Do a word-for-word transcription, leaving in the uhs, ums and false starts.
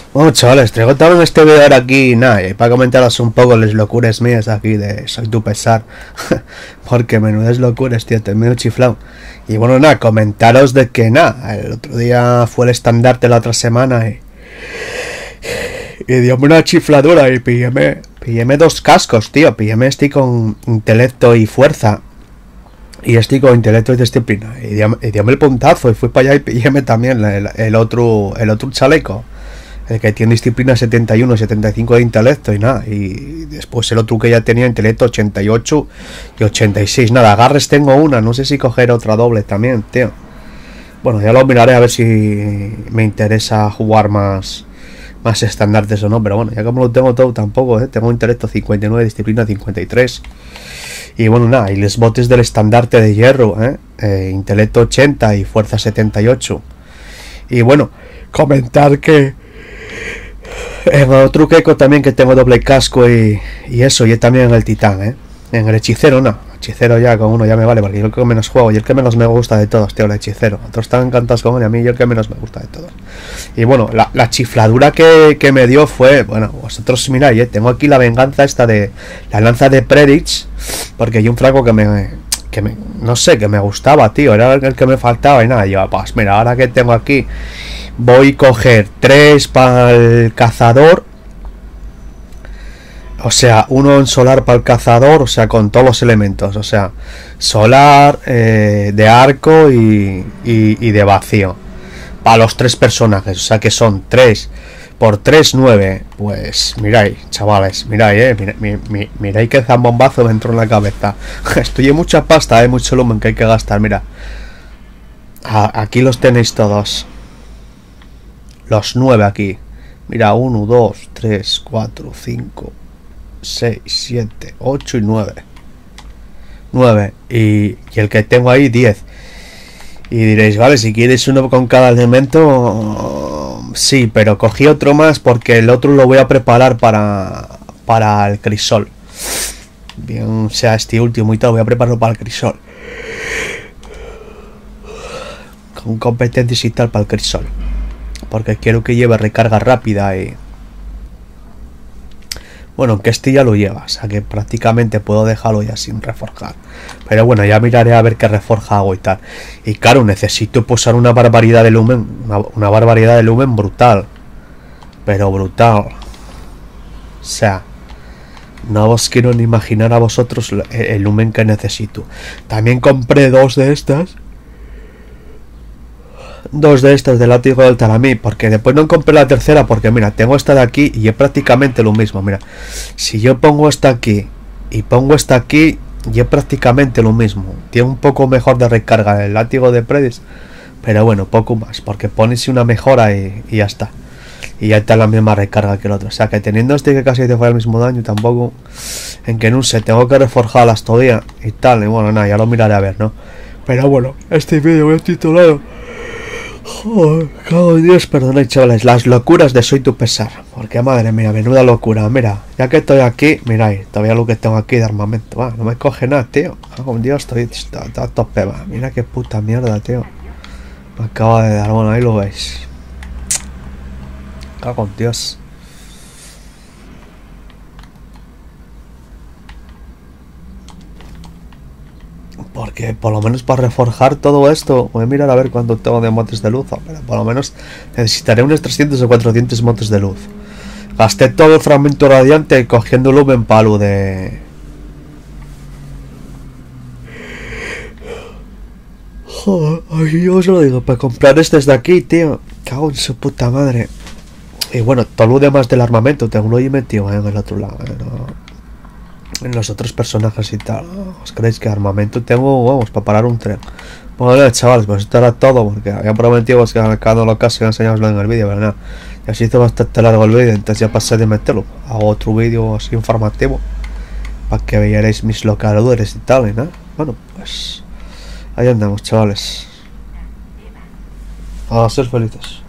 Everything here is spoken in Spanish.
Bueno, chavales, traigo también este video ahora aquí, nada, y para comentaros un poco las locuras mías aquí de Soy tu pesar. Porque menudas locuras, tío, te medio chiflado. Y bueno, nada, comentaros de que nada, el otro día fue el estandarte la otra semana y... Y diome una chifladura y pilleme, pilleme dos cascos, tío. Pilleme estoy con intelecto y fuerza. Y estoy con intelecto y disciplina. Y diome, y diome el puntazo y fui para allá y pilleme también el, el otro el otro chaleco. El que tiene disciplina setenta y uno, setenta y cinco de intelecto y nada. Y después el otro que ya tenía intelecto ochenta y ocho y ochenta y seis. Nada, agarres tengo una. No sé si coger otra doble también, tío. Bueno, ya lo miraré a ver si me interesa jugar más... más estandartes o no, pero bueno, ya como lo tengo todo tampoco, ¿eh? Tengo intelecto cincuenta y nueve, disciplina cincuenta y tres. Y bueno, nada, y los botes del estandarte de hierro, ¿eh? Eh, intelecto ochenta y fuerza setenta y ocho. Y bueno, comentar que en otro queco también que tengo doble casco y, y eso, y también en el titán, ¿eh? En el hechicero no, hechicero ya con uno ya me vale, porque yo el que menos juego y el que menos me gusta de todos, tío, el hechicero. Otros están encantados con él y a mí yo el que menos me gusta de todos. Y bueno, la, la chifladura que, que me dio fue, bueno, vosotros miráis, ¿eh? Tengo aquí la venganza esta de la lanza de Predix, porque hay un fraco que me, que me, no sé, que me gustaba, tío, era el que me faltaba y nada, yo, pues mira, ahora que tengo aquí, voy a coger tres para el cazador. O sea, uno en solar para el cazador, o sea, con todos los elementos, o sea, solar, eh, de arco y, y, y de vacío. Para los tres personajes, o sea que son tres por tres, nueve. Pues miráis, chavales, miráis, eh, miráis, miráis, miráis que zambombazo me entró en la cabeza. Estoy en mucha pasta, eh, mucho lumen que hay que gastar, mira. A, aquí los tenéis todos. Los nueve aquí. Mira, uno, dos, tres, cuatro, cinco... seis, siete, ocho y nueve. nueve y, y el que tengo ahí diez. Y diréis, vale, si quieres uno con cada elemento, sí, pero cogí otro más porque el otro lo voy a preparar para para el crisol. Bien, o sea, este último y tal, voy a prepararlo para el crisol. Con competencias y tal para el crisol. Porque quiero que lleve recarga rápida y... Bueno, que este ya lo lleva, o sea que prácticamente puedo dejarlo ya sin reforjar. Pero bueno, ya miraré a ver qué reforja hago y tal. Y claro, necesito posar una barbaridad de lumen, una, una barbaridad de lumen brutal. Pero brutal. O sea, no os quiero ni imaginar a vosotros el, el lumen que necesito. También compré dos de estas. Dos de estas del látigo del talamí, porque después no compré la tercera porque mira, tengo esta de aquí y es prácticamente lo mismo. Mira, si yo pongo esta aquí y pongo esta aquí y es prácticamente lo mismo. Tiene un poco mejor de recarga el látigo de Predis, pero bueno, poco más, porque pones una mejora y, y ya está. Y ya está la misma recarga que el otro, o sea que teniendo este que casi te fue el mismo daño, tampoco en que no sé, tengo que reforjarlas todavía y tal. Y bueno, nada, ya lo miraré a ver, ¿no? Pero bueno, este vídeo es titulado... Joder, cago en Dios, perdonad, chavales, las locuras de Soy tu pesar. Porque madre mía, menuda locura. Mira, ya que estoy aquí, miráis, todavía lo que tengo aquí de armamento. Va, no me coge nada, tío. Cago en Dios, estoy a tope, va. Mira qué puta mierda, tío. Me acaba de dar, bueno, ahí lo veis. Cago en Dios. Porque por lo menos para reforjar todo esto, voy a mirar a ver cuánto tengo de motes de luz. Pero por lo menos necesitaré unos trescientos o cuatrocientos motes de luz. Gasté todo el fragmento radiante cogiendo lumen palo de... Joder, ay, yo os lo digo, para comprar este desde aquí, tío. Cago en su puta madre. Y bueno, todo lo demás del armamento tengo ahí metido, ¿eh? En el otro lado, ¿eh? No... En los otros personajes y tal. ¿Os creéis que armamento tengo? Vamos, para parar un tren. Bueno, chavales, pues esto era todo. Porque había prometido que cada lo caso y enseñaoslo en el vídeo, pero nada. Y así hizo bastante largo el vídeo, entonces ya pasé de meterlo. Hago otro vídeo así informativo. Para que veáis mis localidades y tal, y nada. Bueno, pues... ahí andamos, chavales. A ser felices.